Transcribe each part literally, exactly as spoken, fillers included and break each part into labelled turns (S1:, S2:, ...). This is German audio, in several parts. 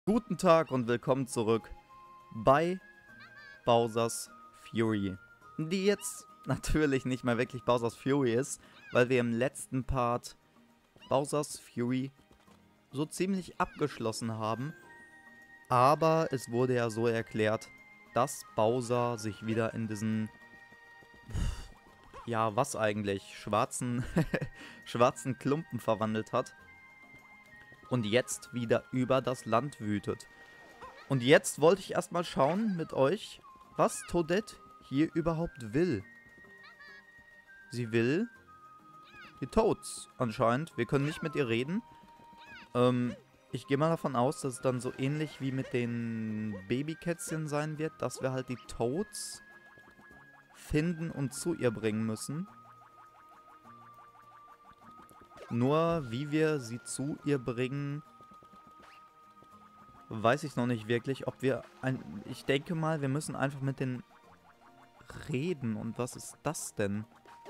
S1: Guten Tag und willkommen zurück bei Bowser's Fury, die jetzt natürlich nicht mehr wirklich Bowser's Fury ist, weil wir im letzten Part Bowser's Fury so ziemlich abgeschlossen haben, aber es wurde ja so erklärt, dass Bowser sich wieder in diesen, ja was eigentlich, schwarzen, schwarzen Klumpen verwandelt hat und jetzt wieder über das Land wütet. Und jetzt wollte ich erstmal schauen mit euch, was Toadette hier überhaupt will. Sie will die Toads anscheinend. Wir können nicht mit ihr reden. Ähm, ich gehe mal davon aus, dass es dann so ähnlich wie mit den Babykätzchen sein wird, dass wir halt die Toads finden und zu ihr bringen müssen. Nur wie wir sie zu ihr bringen, weiß ich noch nicht wirklich, ob wir ein... Ich denke mal, wir müssen einfach mit den reden. Und was ist das denn?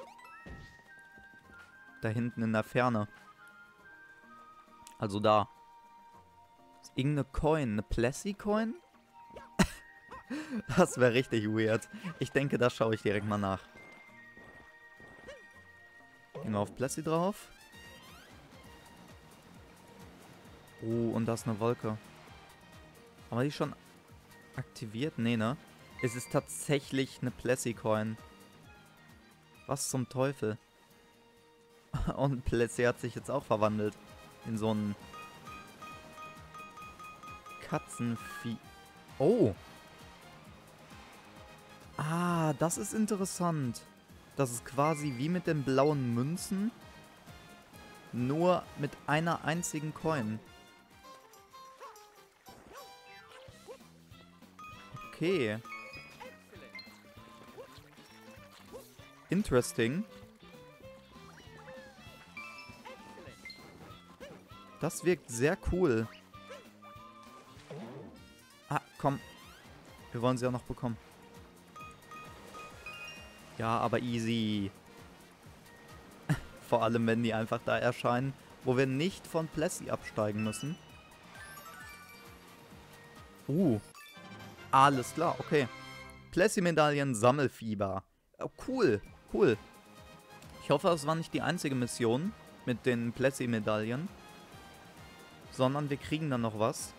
S1: Da hinten in der Ferne. Also da. Ist irgendeine Coin. Eine Plessy-Coin? Das wäre richtig weird. Ich denke, da schaue ich direkt mal nach. Gehen wir auf Plessy drauf. Oh, und da ist eine Wolke. Haben wir die schon aktiviert? Nee, ne? Es ist tatsächlich eine Plessy-Coin. Was zum Teufel? Und Plessy hat sich jetzt auch verwandelt. In so ein Katzenvieh. Oh! Ah, das ist interessant. Das ist quasi wie mit den blauen Münzen. Nur mit einer einzigen Coin. Okay. Interesting. Das wirkt sehr cool. Ah, komm. Wir wollen sie auch noch bekommen. Ja, aber easy. Vor allem, wenn die einfach da erscheinen, wo wir nicht von Plessy absteigen müssen. Uh. Alles klar, okay. Plessy-Medaillen, Sammelfieber. Oh, cool, cool. Ich hoffe, das war nicht die einzige Mission mit den Plessy-Medaillen. Sondern wir kriegen dann noch was.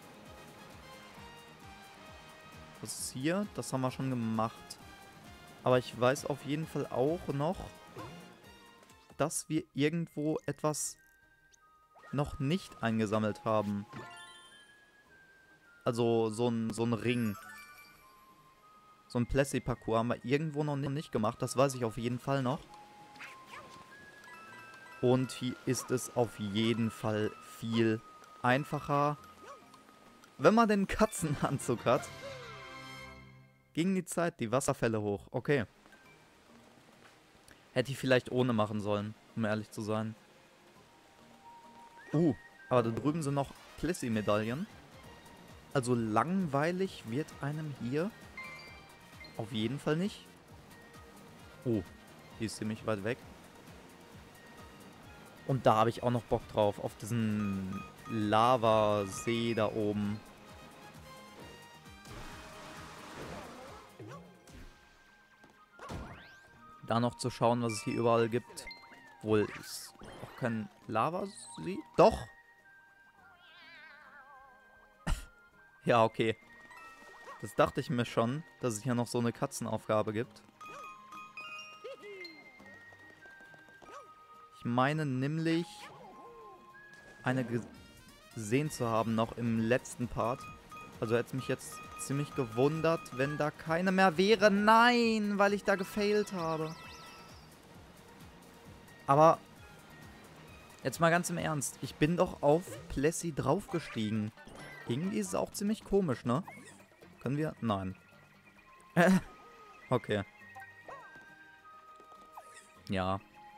S1: Was ist hier? Das haben wir schon gemacht. Aber ich weiß auf jeden Fall auch noch, dass wir irgendwo etwas noch nicht eingesammelt haben. Also so ein, so ein Ring. So ein Plessy-Parcours haben wir irgendwo noch nicht gemacht. Das weiß ich auf jeden Fall noch. Und hier ist es auf jeden Fall viel einfacher, wenn man den Katzenanzug hat. Ging die Zeit, die Wasserfälle hoch. Okay. Hätte ich vielleicht ohne machen sollen, um ehrlich zu sein. Uh, aber da drüben sind noch Plessy-Medaillen. Also langweilig wird einem hier auf jeden Fall nicht. Oh, die ist ziemlich weit weg. Und da habe ich auch noch Bock drauf, auf diesen Lavasee da oben. Da noch zu schauen, was es hier überall gibt. Wohl ist auch kein Lavasee. Doch! Ja, okay. Das dachte ich mir schon, dass es hier noch so eine Katzenaufgabe gibt. Ich meine nämlich, eine gesehen zu haben noch im letzten Part. Also hätte es mich jetzt ziemlich gewundert, wenn da keine mehr wäre. Nein, weil ich da gefailt habe. Aber jetzt mal ganz im Ernst. Ich bin doch auf Plessy draufgestiegen. Irgendwie ist es auch ziemlich komisch, ne? Können wir? Nein. Okay. Ja.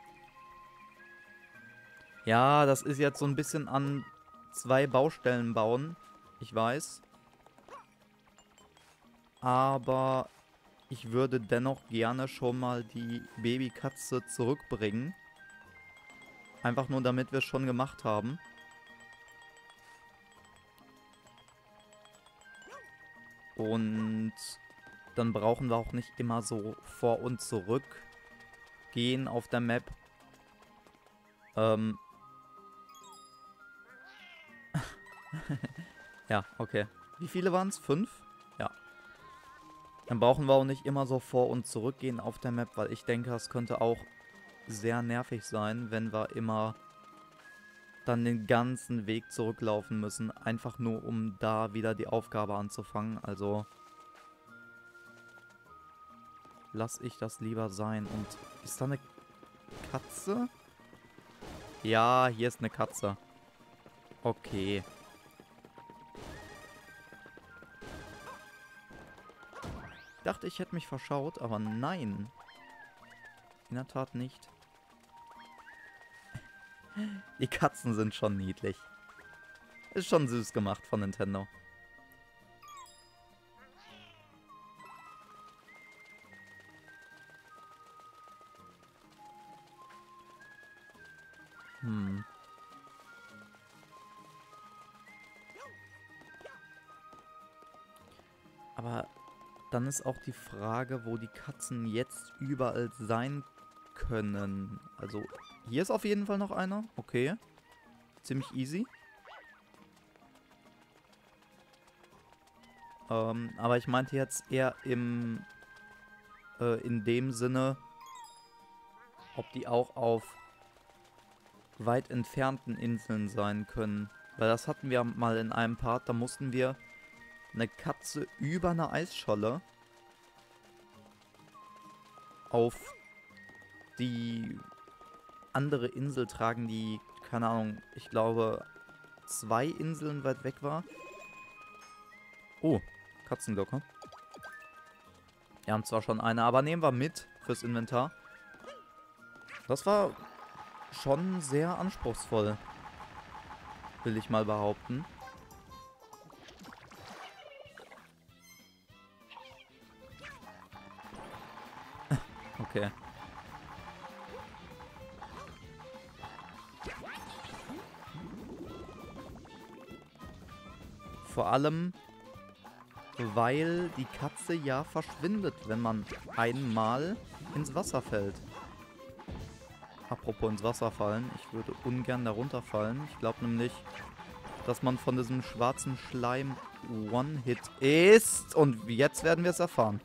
S1: Ja, das ist jetzt so ein bisschen an zwei Baustellen bauen. Ich weiß. Aber ich würde dennoch gerne schon mal die Babykatze zurückbringen. Einfach nur, damit wir es schon gemacht haben. Und dann brauchen wir auch nicht immer so vor und zurück gehen auf der Map. Ähm. Ja, okay. Wie viele waren es? Fünf? Ja. Dann brauchen wir auch nicht immer so vor und zurück gehen auf der Map, weil ich denke, es könnte auch sehr nervig sein, wenn wir immer dann den ganzen Weg zurücklaufen müssen, einfach nur um da wieder die Aufgabe anzufangen. Also lass ich das lieber sein. Und ist da eine Katze? Ja, hier ist eine Katze. Okay. Ich dachte, ich hätte mich verschaut, aber nein. In der Tat nicht. Die Katzen sind schon niedlich. Ist schon süß gemacht von Nintendo. Hm. Aber dann ist auch die Frage, wo die Katzen jetzt überall sein können. Also, hier ist auf jeden Fall noch einer. Okay. Ziemlich easy. Ähm, aber ich meinte jetzt eher im, äh, in dem Sinne, ob die auch auf weit entfernten Inseln sein können. Weil das hatten wir mal in einem Part, da mussten wir eine Katze über eine Eisscholle auf die andere Insel tragen, die, keine Ahnung, ich glaube, zwei Inseln weit weg war. Oh, Katzenglocke. Wir haben zwar schon eine, aber nehmen wir mit fürs Inventar. Das war schon sehr anspruchsvoll, will ich mal behaupten. Okay. Vor allem, weil die Katze ja verschwindet, wenn man einmal ins Wasser fällt. Apropos ins Wasser fallen, ich würde ungern da runterfallen. Ich glaube nämlich, dass man von diesem schwarzen Schleim One-Hit ist. Und jetzt werden wir es erfahren.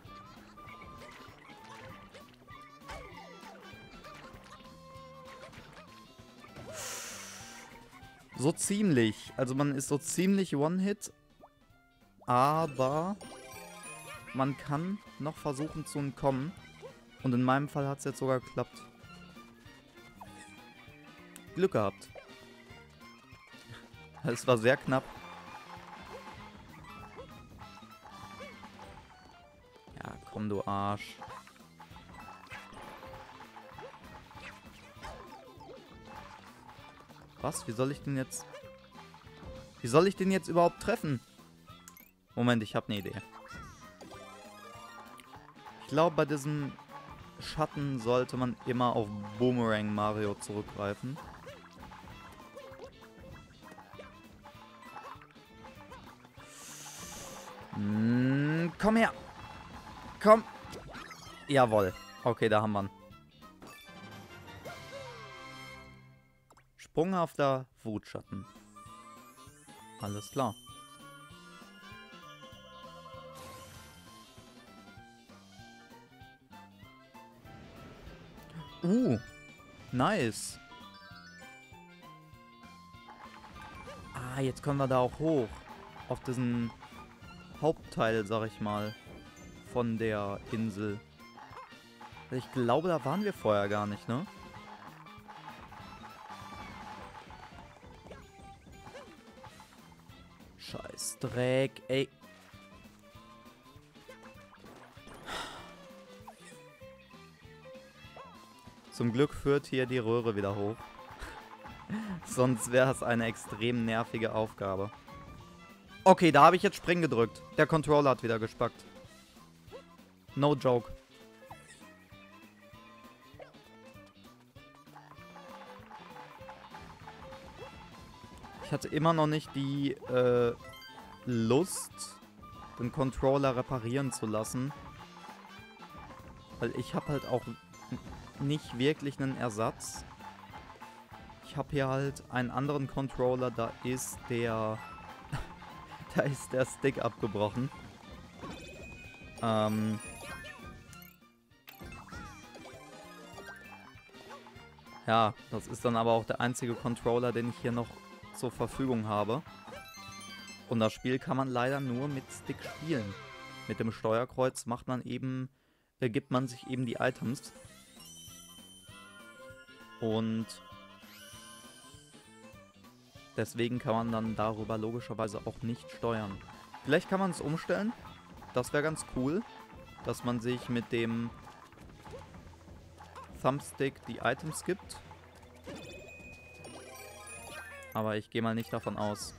S1: So ziemlich. Also man ist so ziemlich One-Hit. Aber man kann noch versuchen zu entkommen. Und in meinem Fall hat es jetzt sogar geklappt. Glück gehabt. Es war sehr knapp. Ja, komm, du Arsch. Was? Wie soll ich den jetzt... Wie soll ich den jetzt überhaupt treffen? Moment, ich habe eine Idee. Ich glaube, bei diesem Schatten sollte man immer auf Boomerang Mario zurückgreifen. Hm, komm her. Komm. Jawohl. Okay, da haben wir ihn. Sprunghafter Wutschatten. Alles klar. Uh, nice. Ah, jetzt können wir da auch hoch. Auf diesen Hauptteil, sag ich mal, von der Insel. Ich glaube, da waren wir vorher gar nicht, ne? Scheiß Dreck, ey. Zum Glück führt hier die Röhre wieder hoch. Sonst wäre es eine extrem nervige Aufgabe. Okay, da habe ich jetzt Springen gedrückt. Der Controller hat wieder gespackt. No joke. Ich hatte immer noch nicht die äh, Lust, den Controller reparieren zu lassen. Weil ich habe halt auch nicht wirklich einen Ersatz. Ich habe hier halt einen anderen Controller, da ist der... da ist der Stick abgebrochen. Ähm... Ja, das ist dann aber auch der einzige Controller, den ich hier noch zur Verfügung habe. Und das Spiel kann man leider nur mit Stick spielen. Mit dem Steuerkreuz macht man eben, äh, gibt man sich eben die Items. Und deswegen kann man dann darüber logischerweise auch nicht steuern. Vielleicht kann man es umstellen. Das wäre ganz cool, dass man sich mit dem Thumbstick die Items gibt. Aber ich gehe mal nicht davon aus.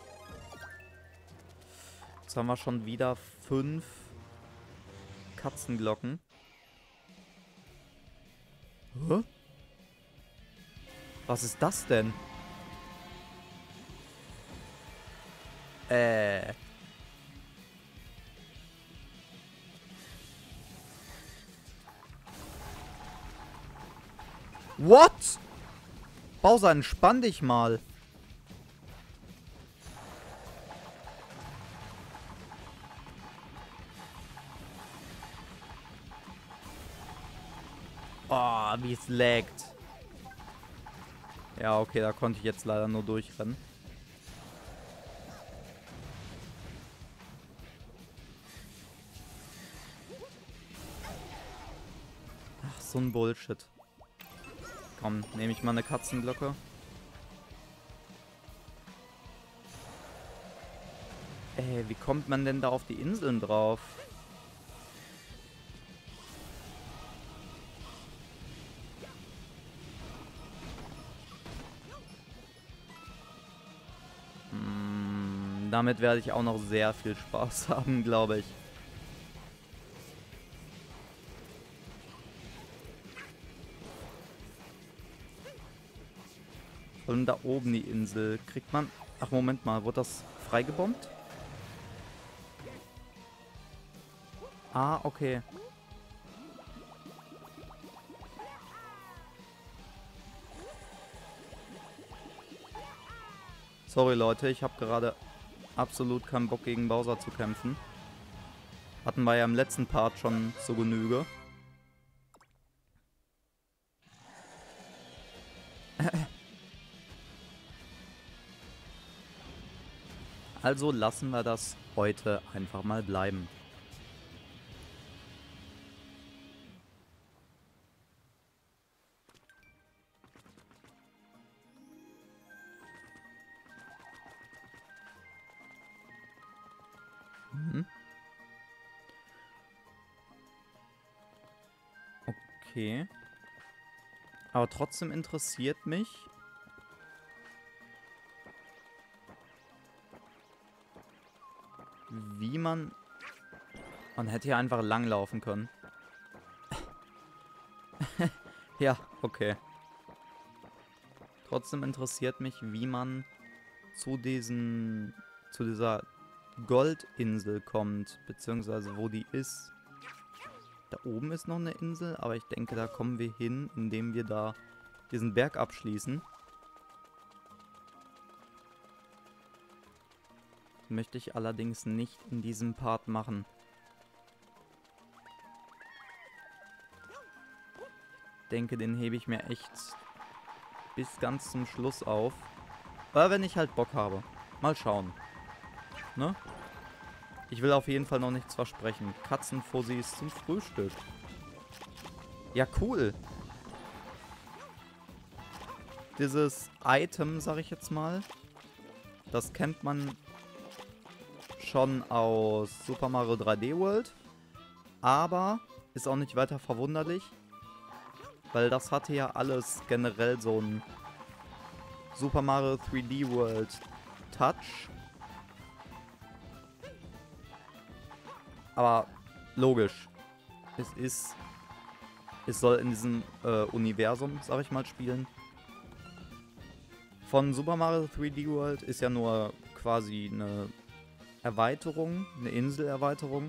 S1: Jetzt haben wir schon wieder fünf Katzenglocken. Hä? Was ist das denn? Äh. What? Bowser, entspann dich mal. Oh, wie es laggt. Ja, okay, da konnte ich jetzt leider nur durchrennen. Ach, so ein Bullshit. Komm, nehme ich mal eine Katzenglocke. Ey, wie kommt man denn da auf die Inseln drauf? Hm, damit werde ich auch noch sehr viel Spaß haben, glaube ich. Und da oben die Insel. Kriegt man... Ach, Moment mal. Wurde das freigebombt? Ah, okay. Sorry, Leute. Ich habe gerade absolut keinen Bock, gegen Bowser zu kämpfen. Hatten wir ja im letzten Part schon zur Genüge. Also lassen wir das heute einfach mal bleiben. Mhm. Okay. Aber trotzdem interessiert mich... wie man... Man hätte hier einfach langlaufen können. Ja, okay. Trotzdem interessiert mich, wie man zu diesen... zu dieser Goldinsel kommt. Beziehungsweise wo die ist. Da oben ist noch eine Insel, aber ich denke, da kommen wir hin, indem wir da diesen Berg abschließen. Möchte ich allerdings nicht in diesem Part machen. Ich denke, den hebe ich mir echt bis ganz zum Schluss auf. Aber wenn ich halt Bock habe. Mal schauen. Ne? Ich will auf jeden Fall noch nichts versprechen. Katzenfussis zum Frühstück. Ja, cool. Dieses Item, sag ich jetzt mal, das kennt man schon aus Super Mario drei D World. Aber ist auch nicht weiter verwunderlich. Weil das hatte ja alles generell so ein Super Mario drei D World Touch. Aber logisch. Es ist... Es soll in diesem äh, Universum, sag ich mal, spielen. Von Super Mario drei D World ist ja nur quasi eine Erweiterung, eine Inselerweiterung.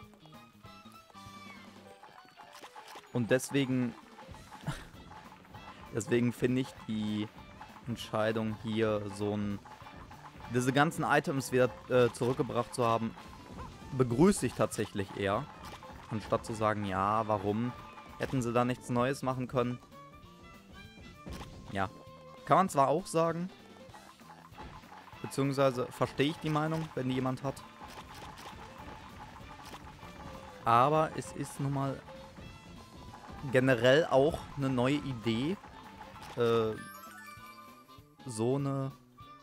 S1: Und deswegen, deswegen finde ich die Entscheidung hier so ein, diese ganzen Items wieder äh, zurückgebracht zu haben, begrüße ich tatsächlich eher. Anstatt zu sagen, ja, warum? Hätten sie da nichts Neues machen können? Ja, kann man zwar auch sagen, beziehungsweise verstehe ich die Meinung, wenn die jemand hat. Aber es ist nun mal generell auch eine neue Idee, äh, so eine,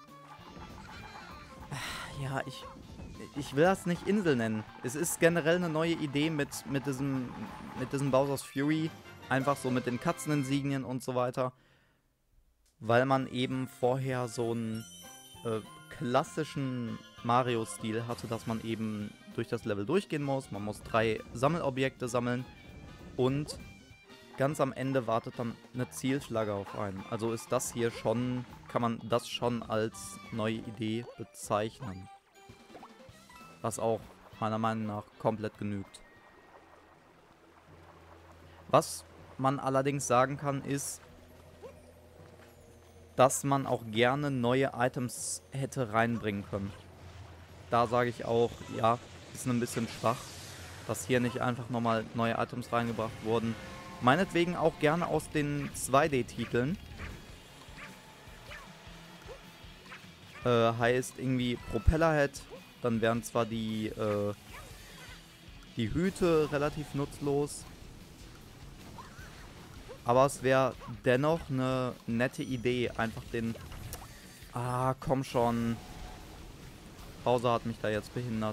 S1: ja, ich, ich will das nicht Insel nennen. Es ist generell eine neue Idee mit, mit diesem, mit diesem Bowser's Fury, einfach so mit den Katzeninsignien und so weiter, weil man eben vorher so einen äh, klassischen Mario-Stil hatte, dass man eben durch das Level durchgehen muss. Man muss drei Sammelobjekte sammeln und ganz am Ende wartet dann eine Zielflagge auf einen. Also ist das hier schon, kann man das schon als neue Idee bezeichnen. Was auch meiner Meinung nach komplett genügt. Was man allerdings sagen kann, ist, dass man auch gerne neue Items hätte reinbringen können. Da sage ich auch, ja, ist ein bisschen schwach, dass hier nicht einfach nochmal neue Items reingebracht wurden. Meinetwegen auch gerne aus den zwei D-Titeln. Äh, heißt irgendwie Propellerhead. Dann wären zwar die, äh, die Hüte relativ nutzlos. Aber es wäre dennoch eine nette Idee, einfach den... Ah, komm schon. Bowser hat mich da jetzt behindert.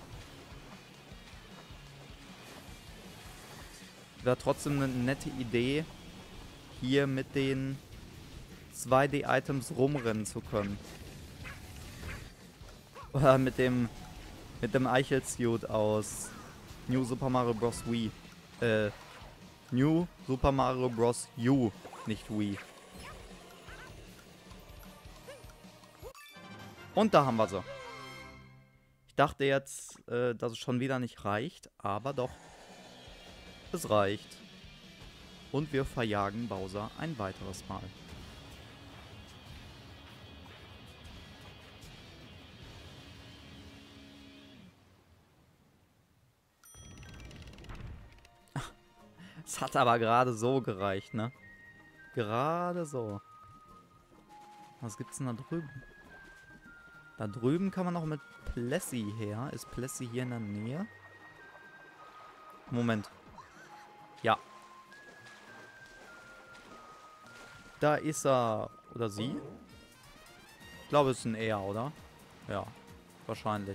S1: Wäre trotzdem eine nette Idee, hier mit den zwei D-Items rumrennen zu können. Oder mit dem mit dem Eichel-Suit aus New Super Mario Bros. Wii. Äh, New Super Mario Bros. U, nicht Wii. Und da haben wir sie. Ich dachte jetzt, äh, dass es schon wieder nicht reicht, aber doch. Es reicht. Und wir verjagen Bowser ein weiteres Mal. Es hat aber gerade so gereicht, ne? Gerade so. Was gibt's denn da drüben? Da drüben kann man noch mit Plessy her. Ist Plessy hier in der Nähe? Moment. Ja. Da ist er. Oder sie? Ich glaube, es ist ein Er, oder? Ja, wahrscheinlich.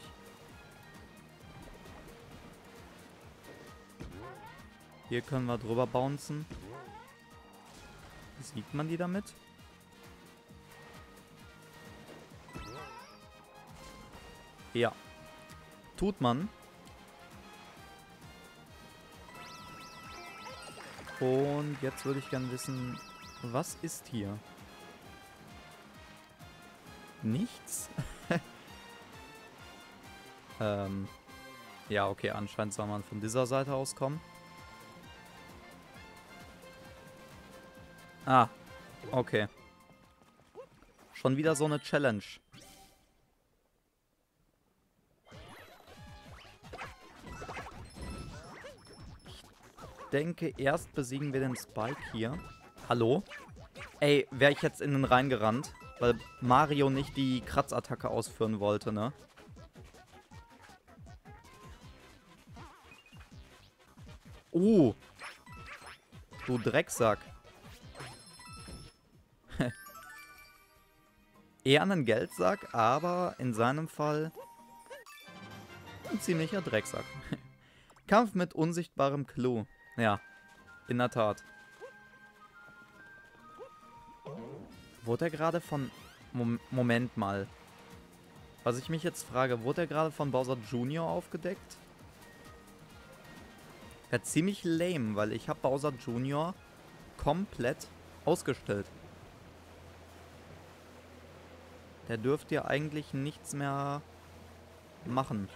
S1: Hier können wir drüber bouncen. Sieht man die damit? Ja. Tut man. Und jetzt würde ich gerne wissen, was ist hier? Nichts? ähm. Ja, okay, anscheinend soll man von dieser Seite aus kommen. Ah, okay. Schon wieder so eine Challenge. Ich denke, erst besiegen wir den Spike hier. Hallo? Ey, wäre ich jetzt in den Rhein gerannt, weil Mario nicht die Kratzattacke ausführen wollte, ne? Oh. Du Drecksack. Eher ein Geldsack, aber in seinem Fall ein ziemlicher Drecksack. Kampf mit unsichtbarem Clou. Ja, in der Tat. Wurde er gerade von... Mom Moment mal. Was ich mich jetzt frage, wurde er gerade von Bowser Junior aufgedeckt? Wäre ziemlich lame, weil ich habe Bowser Junior komplett ausgestellt. Der dürfte ja eigentlich nichts mehr machen.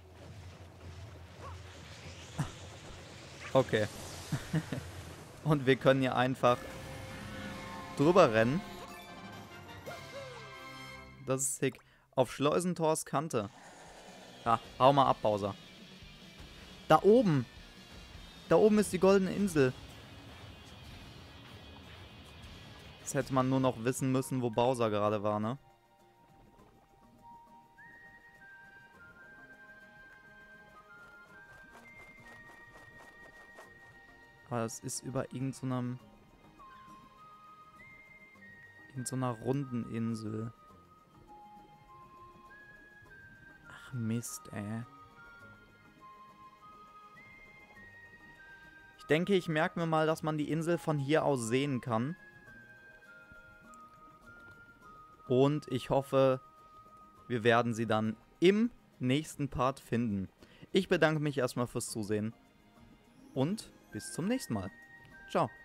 S1: Okay. Und wir können hier einfach drüber rennen. Das ist sick. Auf Schleusentors Kante. Ja, hau mal ab, Bowser. Da oben. Da oben ist die goldene Insel. Jetzt hätte man nur noch wissen müssen, wo Bowser gerade war, ne? Aber es ist über irgendeinem... in so einer runden Insel. Ach Mist, ey. Ich denke, ich merke mir mal, dass man die Insel von hier aus sehen kann. Und ich hoffe, wir werden sie dann im nächsten Part finden. Ich bedanke mich erstmal fürs Zusehen. Und bis zum nächsten Mal. Ciao.